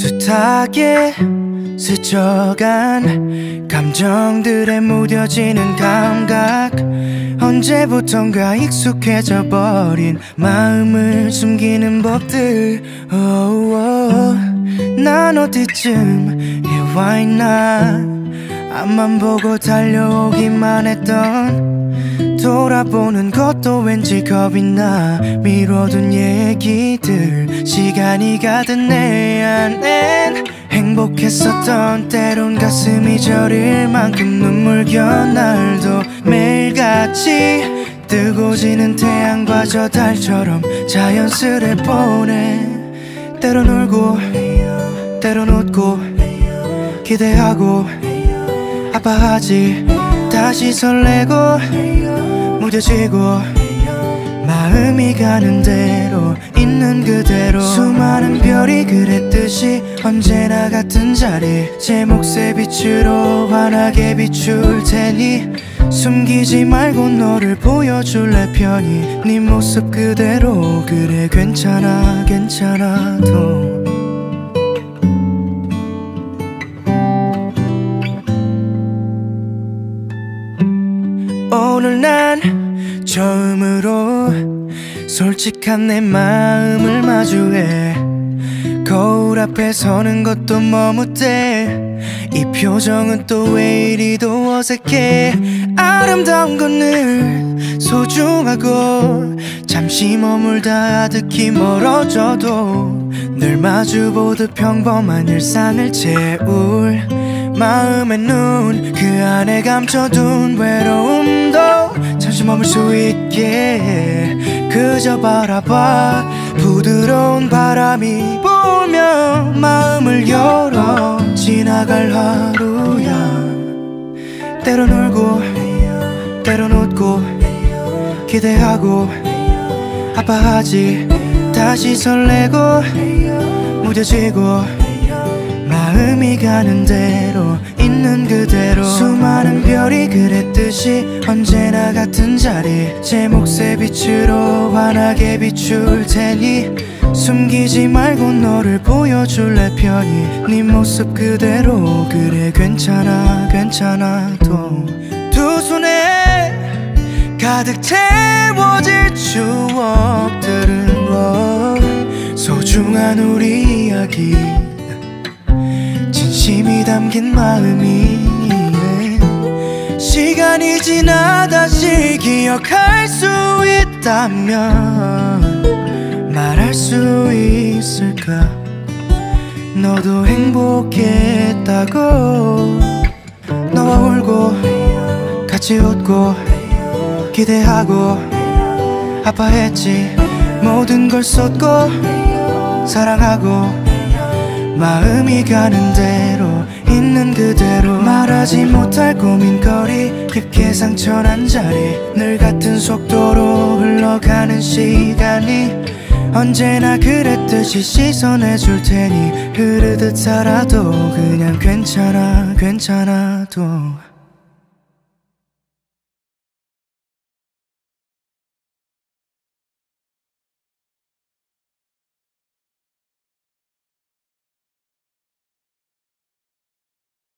숱하게 스쳐간 감정들에 무뎌지는 감각, 언제부턴가 익숙해져 버린 마음을 숨기는 법들. 난 어디쯤 와 있나, 앞만 보고 달려오기만 했던, 돌아보는 것도 왠지 겁이 나. 미뤄둔 얘기들, 시간이 가든 내 안엔 행복했었던, 때론 가슴이 저릴 만큼 눈물겨운 날도 매일같이 뜨고 지는 태양과 저 달처럼 자연스레 보내. 때론 울고 때론 웃고 기대하고 아파하지, 다시 설레고 무뎌지고 마음이 가는 대로 있는 그대로. 수많은 별이 그랬듯이 언제나 같은 자리, 제 몫의 빛으로 환하게 비출 테니 숨기지 말고 너를 보여줄래 편히. 네 모습 그대로, 그래 괜찮아 괜찮아도. 오늘 난 처음으로 솔직한 내 마음을 마주해. 거울 앞에 서는 것도 머뭇대. 이 표정은 또 왜 이리도 어색해. 아름다운 건 늘 소중하고, 잠시 머물다 아득히 멀어져도 늘 마주보듯 평범한 일상을 채울 마음의 눈, 그 안에 감춰둔 외로움도 잠시 머물 수 있게 그저 바라봐. 부드러운 바람이 불면 마음을 열어 지나갈 하루야. 때론 울고 때론 웃고 기대하고 아파하지, 다시 설레고 무뎌지고 마음이 가는 대로 있는 그대로. 수많은 별이 그랬듯이 언제나 같은 자리, 제 몫의 빛으로 환하게 비출 테니 숨기지 말고 너를 보여줄래 편히. 네 모습 그대로, 그래 괜찮아 괜찮아도. 두 손에 가득 채워질 추억들은 소중한 우리 이야기, 진심이 담긴 마음이. 시간이 지나 다시 기억할 수 있다면 말할 수 있을까. 너도 행복했다고. 너와 울고 같이 웃고 기대하고 아파했지. 모든 걸 쏟고 사랑하고 마음이 가는 대로 있는 그대로. 말하지 못할 고민거리, 깊게 상처난 자리, 늘 같은 속도로 흘러가는 시간이 언제나 그랬듯이 씻어내줄 테니 흐르듯 살아도 그냥 괜찮아 괜찮아도.